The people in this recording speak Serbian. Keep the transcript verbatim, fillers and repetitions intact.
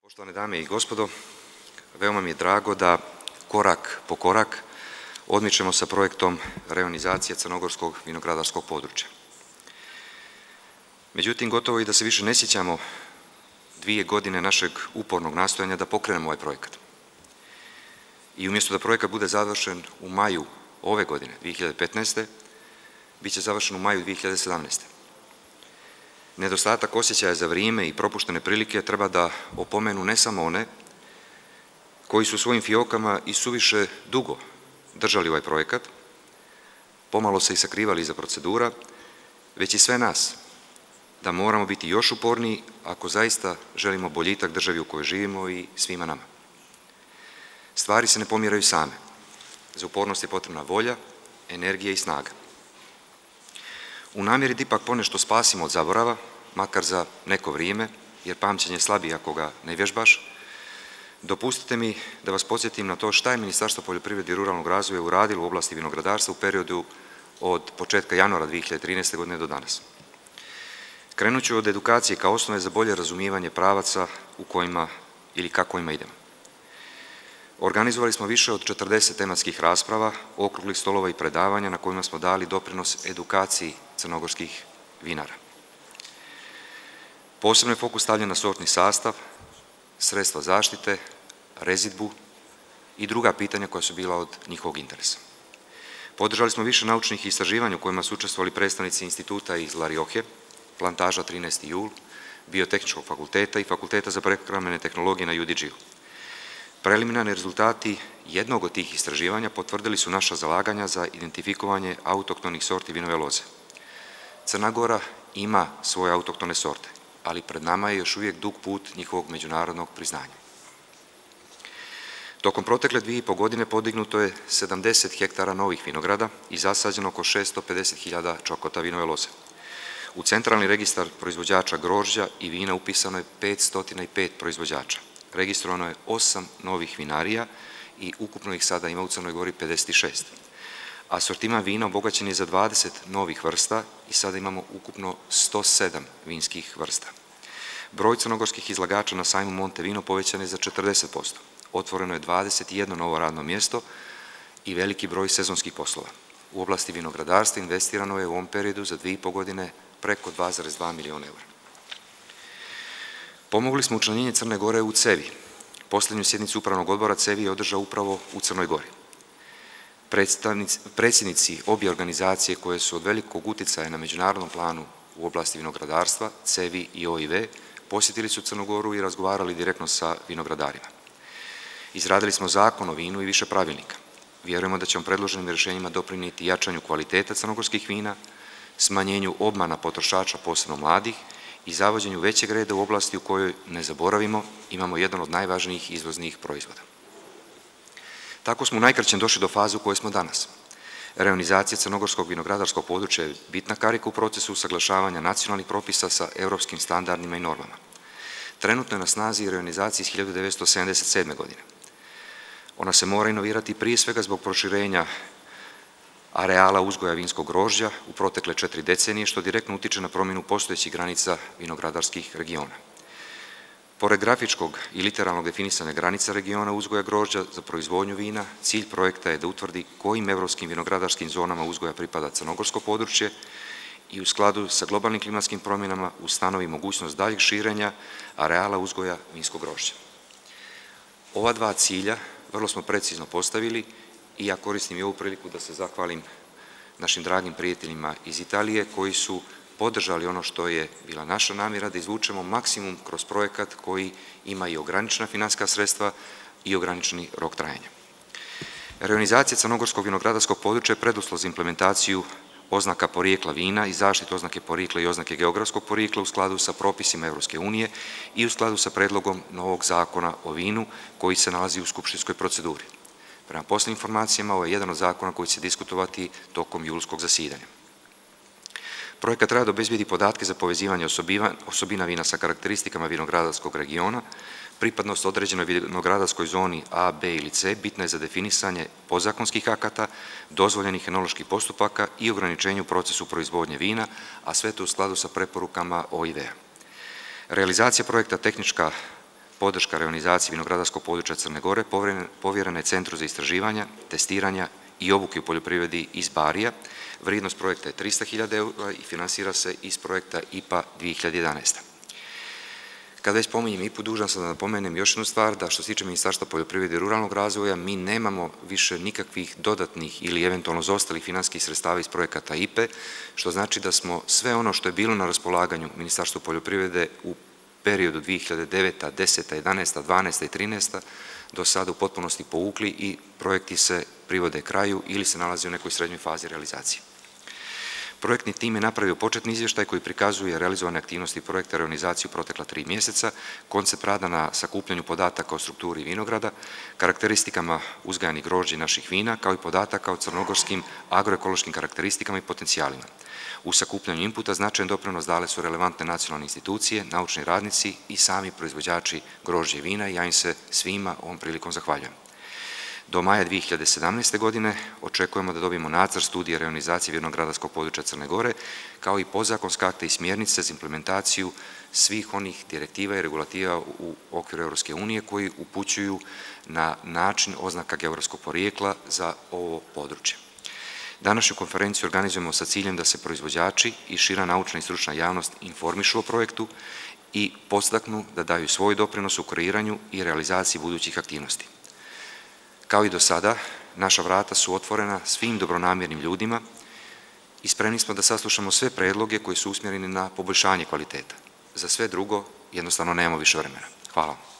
Poštovane dame i gospodo, veoma mi je drago da korak po korak odmičemo sa projektom reonizacije crnogorskog vinogradarskog područja. Međutim, gotovo i da se više ne sjećamo dvije godine našeg upornog nastojanja da pokrenemo ovaj projekat. I umjesto da projekat bude završen u maju ove godine, dvije hiljade petnaeste. bit će završen u maju dvije hiljade sedamnaeste. Nedostatak osjećaja za vrijeme i propuštene prilike treba da opomenu ne samo one koji su svojim fiokama i suviše dugo držali ovaj projekat, pomalo se i sakrivali iza procedura, već i sve nas, da moramo biti još uporniji ako zaista želimo boljitak državi u kojoj živimo i svima nama. Stvari se ne pomjeraju same. Za upornost je potrebna volja, energija i snaga. U namjeri da ipak ponešto spasimo od zaborava, makar za neko vrijeme, jer pamćenje je slabije ako ga ne vježbaš, dopustite mi da vas podsjetim na to šta je Ministarstvo poljoprivrede i ruralnog razvoja uradilo u oblasti vinogradarstva u periodu od početka januara dvije hiljade trinaeste. godine do danas. Krenut ću od edukacije kao osnove za bolje razumijevanje pravaca u kojima ili ka kojima idemo. Organizovali smo više od četrdeset tematskih rasprava, okruglih stolova i predavanja na kojima smo dali doprinos edukaciji crnogorskih vinara. Posebno je fokus stavljen na sortni sastav, sredstva zaštite, rezidbu i druga pitanja koja su bila od njihovog interesa. Podržali smo više naučnih istraživanja u kojima su učestvovali predstavnici instituta iz La Rioje, plantaža trinaesti jul, Biotehničkog fakulteta i Fakulteta za prehrambene tehnologije na U D G-u. Preliminarni rezultati jednog od tih istraživanja potvrdili su naša zalaganja za identifikovanje autohtonih sorti vinove loze. Crna Gora ima svoje autohtone sorte, ali pred nama je još uvijek dug put njihovog međunarodnog priznanja. Tokom protekle dvije i po godine podignuto je sedamdeset hektara novih vinograda i zasađeno oko šesto pedeset hiljada čokota vinove loze. U centralni registar proizvođača grožđa i vina upisano je petsto pet proizvođača. Registrovano je osam novih vinarija i ukupno ih sada ima u Crnoj Gori pedeset šest. Asortiman vina obogaćen je za dvadeset novih vrsta i sada imamo ukupno sto sedam vinskih vrsta. Broj crnogorskih izlagača na sajmu Monte Vino povećan je za četrdeset posto. Otvoreno je dvadeset jedno novo radno mjesto i veliki broj sezonskih poslova. U oblasti vinogradarstva investirano je u ovom periodu za dvije i po godine preko dva zarez dva miliona eura. Pomogli smo učlanjenje Crne Gore u C E V I. Posljednju sjednicu upravnog odbora C E V I je održao upravo u Crnoj Gori. Predsjednici obje organizacije koje su od velikog utjecaja na međunarodnom planu u oblasti vinogradarstva, C E V I i O I V, posjetili su Crnu Goru i razgovarali direktno sa vinogradarima. Izradili smo zakon o vinu i više pravilnika. Vjerujemo da ćemo predloženim rješenjima doprinijeti jačanju kvaliteta crnogorskih vina, smanjenju obmana potrošača, posebno mladih, i zavođenju većeg reda u oblasti u kojoj, ne zaboravimo, imamo jedan od najvažnijih izvoznih proizvoda. Tako smo u najkraćem došli do faze u kojoj smo danas. Reonizacija crnogorskog vinogradarskog područja je bitna karika u procesu usaglašavanja nacionalnih propisa sa europskim standardima i normama. Trenutno je na snazi reonizacija iz hiljadu devetsto sedamdeset sedme. godine. Ona se mora inovirati prije svega zbog proširenja areala uzgoja vinskog grožđa u protekle četiri decenije, što direktno utiče na promjenu postojećih granica vinogradarskih regiona. Pored grafičkog i literalnog definisanja granica regiona uzgoja grožđa za proizvodnju vina, cilj projekta je da utvrdi kojim evropskim vinogradarskim zonama uzgoja pripada crnogorsko područje i u skladu sa globalnim klimatskim promjenama ustanovi mogućnost daljeg širenja areala uzgoja vinskog grožđa. Ova dva cilja vrlo smo precizno postavili i ja koristim i ovu priliku da se zahvalim našim dragim prijateljima iz Italije koji su podržali ono što je bila naša namjera da izvučemo maksimum kroz projekat koji ima i ograničena financijska sredstva i ograničeni rok trajanja. Reonizacija crnogorskog vinogradarskog područja je preduslov za implementaciju oznaka porijekla vina i zaštitu oznake porijekla i oznake geografskog porijekla u skladu sa propisima Evropske unije i u skladu sa predlogom novog zakona o vinu koji se nalazi u skupštinskoj proceduri. Prema posljednjim informacijama, ovo je jedan od zakona koji će se diskutovati tokom julskog zasjedanja. Projekat treba da obezbijedi podatke za povezivanje osobina vina sa karakteristikama vinogradarskog regiona, pripadnost određenoj vinogradarskoj zoni A, B ili C bitna je za definisanje podzakonskih akata, dozvoljenih enoloških postupaka i ograničenju procesu proizvodnje vina, a sve to u skladu sa preporukama O I V-a. Realizacija projekta tehnička podrška reonizaciji vinogradarskog područja Crne Gore povjerena je Centru za istraživanja, testiranja i obuke u poljoprivredi iz Barija. Vrijednost projekta je trista hiljada eura i finansira se iz projekta I P A dvije hiljade jedanaeste. Kada već spominjem I P U, dužan sam da napomenem još jednu stvar, da što se tiče Ministarstva poljoprivrede i ruralnog razvoja, mi nemamo više nikakvih dodatnih ili eventualno zaostalih financijskih sredstava iz projekata I P E, što znači da smo sve ono što je bilo na raspolaganju Ministarstvu poljoprivrede u periodu dvije hiljade deveta, deseta, jedanaesta, dvanaesta i trinaesta do sada u potpunosti povukli i projekti se privode kraju ili se nalaze u nekoj srednjoj fazi realizacije. Projektni tim je napravio početni izvještaj koji prikazuje realizovane aktivnosti projekta reonizacije u protekla tri mjeseca, koncept rada na sakupljanju podataka o strukturi vinograda, karakteristikama uzgajanih grožđa naših vina, kao i podataka o crnogorskim agroekološkim karakteristikama i potencijalima. U sakupljanju inputa značajan doprinos dale su relevantne nacionalne institucije, naučni radnici i sami proizvođači grožđa i vina i ja im se svima ovom prilikom zahvaljujem. Do maja dvije hiljade sedamnaeste. godine očekujemo da dobijemo nacrt studije reonizacije vinogradarskog područja Crne Gore, kao i podzakonske akte i smjernice za implementaciju svih onih direktiva i regulativa u okviru Europske unije koji upućuju na način oznaka geografskog porijekla za ovo područje. Današnju konferenciju organizujemo sa ciljem da se proizvođači i šira naučna i stručna javnost informišu o projektu i podstaknu da daju svoj doprinos u kreiranju i realizaciji budućih aktivnosti. Kao i do sada, naša vrata su otvorena svim dobronamjernim ljudima i spremni smo da saslušamo sve predloge koji su usmjereni na poboljšanje kvaliteta. Za sve drugo jednostavno nemamo više vremena. Hvala vam.